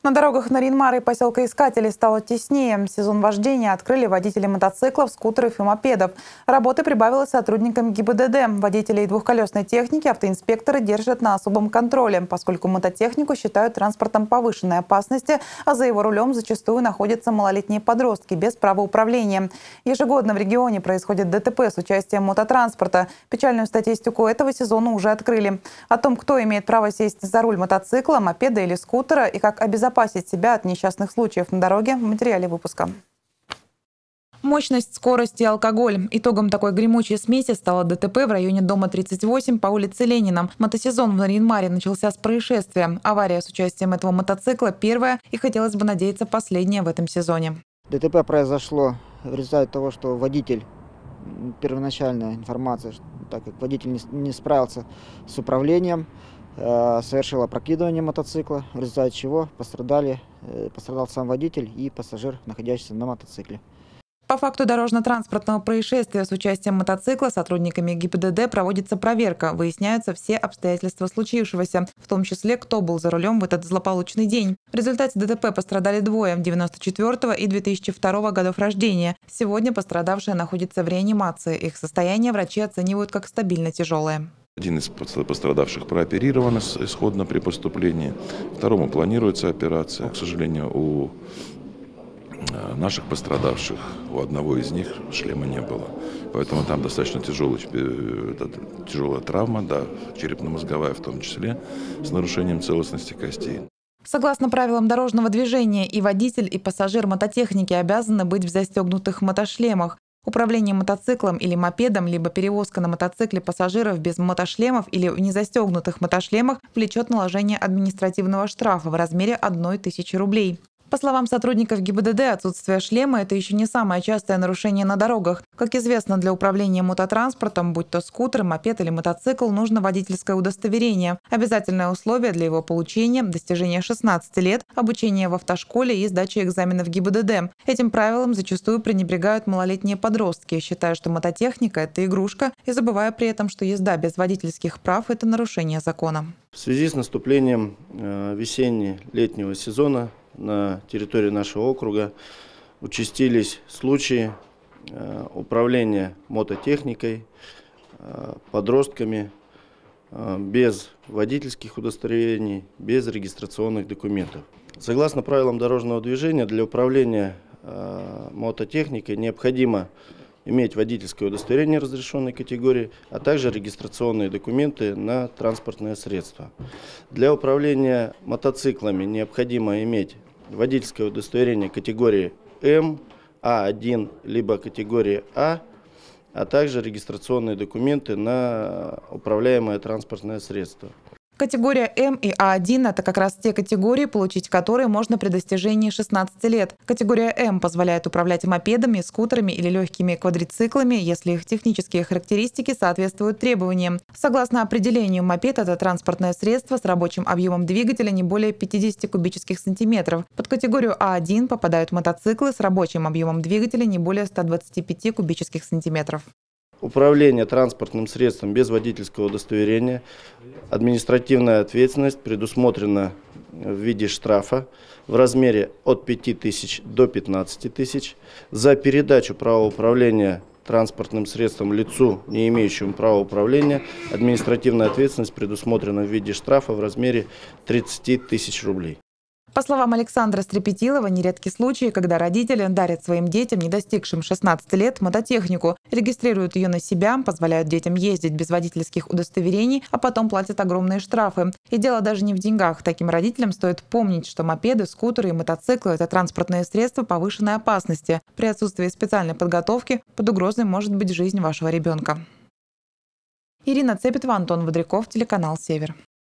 На дорогах Нарьян-Мар и поселка Искателей стало теснее. Сезон вождения открыли водители мотоциклов, скутеров и мопедов. Работы прибавилось сотрудникам ГИБДД. Водителей двухколесной техники автоинспекторы держат на особом контроле, поскольку мототехнику считают транспортом повышенной опасности, а за его рулем зачастую находятся малолетние подростки без права управления. Ежегодно в регионе происходит ДТП с участием мототранспорта. Печальную статистику этого сезона уже открыли. О том, кто имеет право сесть за руль мотоцикла, мопеда или скутера и как обезопасить себя от несчастных случаев на дороге в материале выпуска. Мощность, скорость и алкоголь. Итогом такой гремучей смеси стало ДТП в районе дома 38 по улице Ленина. Мотосезон в Нарьян-Маре начался с происшествия. Авария с участием этого мотоцикла первая и, хотелось бы надеяться, последняя в этом сезоне. ДТП произошло в результате того, что водитель, первоначальная информация, так как водитель не справился с управлением, совершил опрокидывание мотоцикла, в результате чего пострадал сам водитель и пассажир, находящийся на мотоцикле. По факту дорожно-транспортного происшествия с участием мотоцикла сотрудниками ГИБДД проводится проверка. Выясняются все обстоятельства случившегося, в том числе, кто был за рулем в этот злополучный день. В результате ДТП пострадали двое – 94-го и 2002 годов рождения. Сегодня пострадавшие находятся в реанимации. Их состояние врачи оценивают как стабильно тяжелое. Один из пострадавших прооперирован исходно при поступлении, второму планируется операция. К сожалению, у наших пострадавших, у одного из них шлема не было. Поэтому там достаточно тяжелая травма, да, черепно-мозговая в том числе, с нарушением целостности костей. Согласно правилам дорожного движения, и водитель, и пассажир мототехники обязаны быть в застегнутых мотошлемах. Управление мотоциклом или мопедом, либо перевозка на мотоцикле пассажиров без мотошлемов или в незастегнутых мотошлемах влечет наложение административного штрафа в размере 1000 рублей. По словам сотрудников ГИБДД, отсутствие шлема – это еще не самое частое нарушение на дорогах. Как известно, для управления мототранспортом, будь то скутер, мопед или мотоцикл, нужно водительское удостоверение. Обязательное условие для его получения – достижение 16 лет, обучение в автошколе и сдача экзаменов ГИБДД. Этим правилам зачастую пренебрегают малолетние подростки, считая, что мототехника – это игрушка, и забывая при этом, что езда без водительских прав – это нарушение закона. В связи с наступлением весенне-летнего сезона на территории нашего округа участились случаи управления мототехникой подростками без водительских удостоверений, без регистрационных документов. Согласно правилам дорожного движения, для управления мототехникой необходимо иметь водительское удостоверение разрешенной категории, а также регистрационные документы на транспортное средство. Для управления мотоциклами необходимо иметь водительское удостоверение категории М, А1, либо категории А также регистрационные документы на управляемое транспортное средство. Категория М и А1 – это как раз те категории, получить которые можно при достижении 16 лет. Категория М позволяет управлять мопедами, скутерами или легкими квадрициклами, если их технические характеристики соответствуют требованиям. Согласно определению, мопед – это транспортное средство с рабочим объемом двигателя не более 50 кубических сантиметров. Под категорию А1 попадают мотоциклы с рабочим объемом двигателя не более 125 кубических сантиметров. Управление транспортным средством без водительского удостоверения, административная ответственность предусмотрена в виде штрафа в размере от 5000 до 15 тысяч за передачу права управления транспортным средством лицу, не имеющему права управления. Административная ответственность предусмотрена в виде штрафа в размере 30 тысяч рублей. По словам Александра Стрепетилова, нередки случаи, когда родители дарят своим детям, не достигшим 16 лет, мототехнику, регистрируют ее на себя, позволяют детям ездить без водительских удостоверений, а потом платят огромные штрафы. И дело даже не в деньгах. Таким родителям стоит помнить, что мопеды, скутеры и мотоциклы – это транспортные средства повышенной опасности. При отсутствии специальной подготовки под угрозой может быть жизнь вашего ребенка. Ирина Цепетова, Антон Водряков, телеканал «Север».